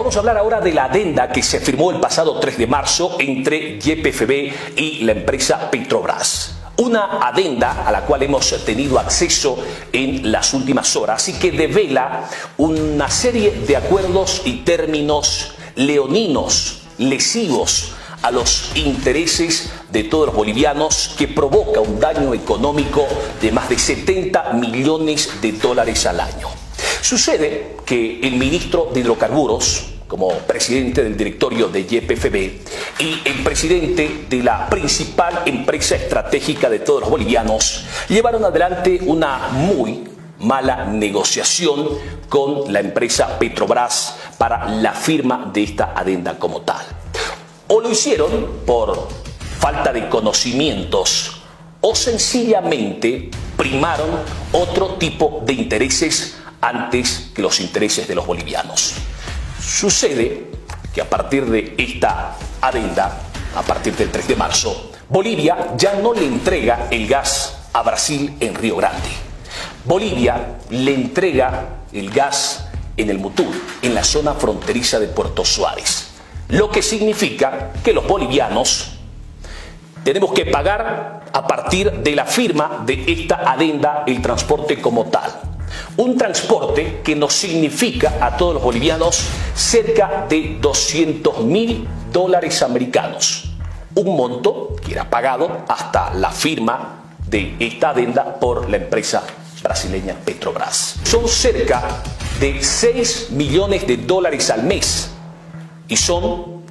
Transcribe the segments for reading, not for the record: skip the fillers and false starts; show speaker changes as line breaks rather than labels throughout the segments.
Vamos a hablar ahora de la adenda que se firmó el pasado 3 de marzo entre YPFB y la empresa Petrobras. Una adenda a la cual hemos tenido acceso en las últimas horas y que devela una serie de acuerdos y términos leoninos, lesivos a los intereses de todos los bolivianos, que provoca un daño económico de más de 70 millones de dólares al año. Sucede que el ministro de Hidrocarburos, como presidente del directorio de YPFB, y el presidente de la principal empresa estratégica de todos los bolivianos, llevaron adelante una muy mala negociación con la empresa Petrobras para la firma de esta adenda como tal. O lo hicieron por falta de conocimientos o sencillamente primaron otro tipo de intereses antes que los intereses de los bolivianos. Sucede que a partir de esta adenda, a partir del 3 de marzo, Bolivia ya no le entrega el gas a Brasil en Río Grande. Bolivia le entrega el gas en el Mutur, en la zona fronteriza de Puerto Suárez. Lo que significa que los bolivianos tenemos que pagar a partir de la firma de esta adenda el transporte como tal. Un transporte que nos significa a todos los bolivianos cerca de 200.000 dólares americanos. Un monto que era pagado hasta la firma de esta adenda por la empresa brasileña Petrobras. Son cerca de 6 millones de dólares al mes y son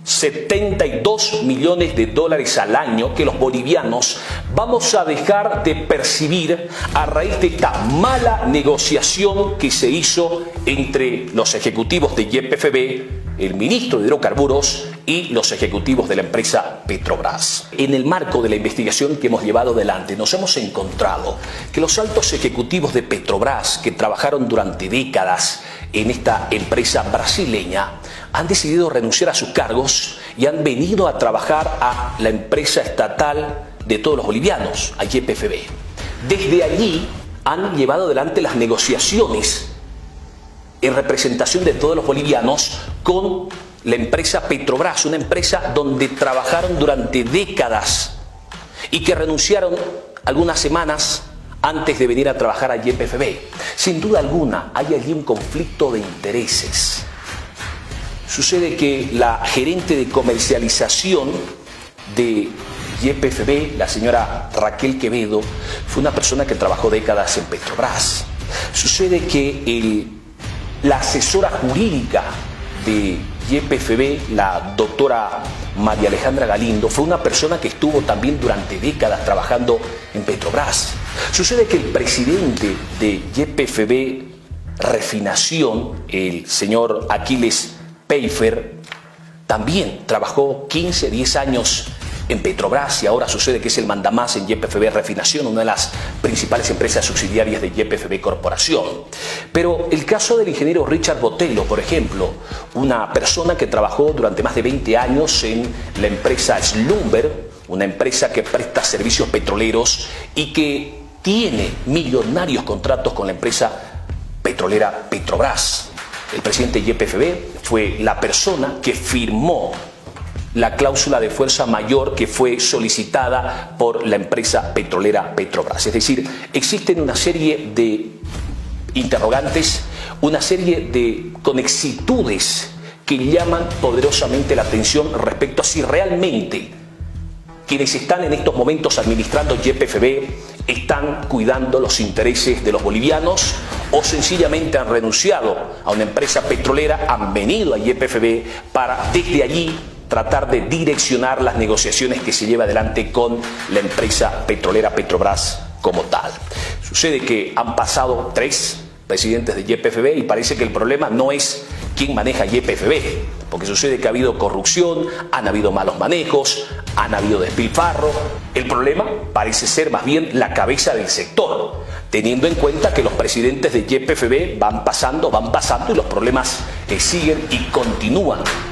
72 millones de dólares al año que los bolivianos vamos a dejar de percibir a raíz de esta mala negociación que se hizo entre los ejecutivos de YPFB, el ministro de Hidrocarburos y los ejecutivos de la empresa Petrobras. En el marco de la investigación que hemos llevado adelante, nos hemos encontrado que los altos ejecutivos de Petrobras, que trabajaron durante décadas en esta empresa brasileña, han decidido renunciar a sus cargos y han venido a trabajar a la empresa estatal de todos los bolivianos, a YPFB. Desde allí han llevado adelante las negociaciones en representación de todos los bolivianos con la empresa Petrobras, una empresa donde trabajaron durante décadas y que renunciaron algunas semanas antes de venir a trabajar a YPFB. Sin duda alguna hay allí un conflicto de intereses. Sucede que la gerente de comercialización de YPFB, la señora Raquel Quevedo, fue una persona que trabajó décadas en Petrobras. Sucede que la asesora jurídica de YPFB, la doctora María Alejandra Galindo, fue una persona que estuvo también durante décadas trabajando en Petrobras. Sucede que el presidente de YPFB Refinación, el señor Aquiles Peifer, también trabajó 15, 10 años en Petrobras y ahora sucede que es el mandamás en YPFB Refinación, una de las principales empresas subsidiarias de YPFB Corporación. Pero el caso del ingeniero Richard Botelho, por ejemplo, una persona que trabajó durante más de 20 años en la empresa Slumber, una empresa que presta servicios petroleros y que tiene millonarios contratos con la empresa petrolera Petrobras. El presidente de YPFB fue la persona que firmó la cláusula de fuerza mayor que fue solicitada por la empresa petrolera Petrobras. Es decir, existen una serie de interrogantes, una serie de conexitudes que llaman poderosamente la atención respecto a si realmente quienes están en estos momentos administrando YPFB están cuidando los intereses de los bolivianos o sencillamente han renunciado a una empresa petrolera, han venido a YPFB para desde allí tratar de direccionar las negociaciones que se lleva adelante con la empresa petrolera Petrobras como tal. Sucede que han pasado 3 presidentes de YPFB y parece que el problema no es quién maneja YPFB, porque sucede que ha habido corrupción, han habido malos manejos, han habido despilfarro. El problema parece ser más bien la cabeza del sector, teniendo en cuenta que los presidentes de YPFB van pasando y los problemas siguen y continúan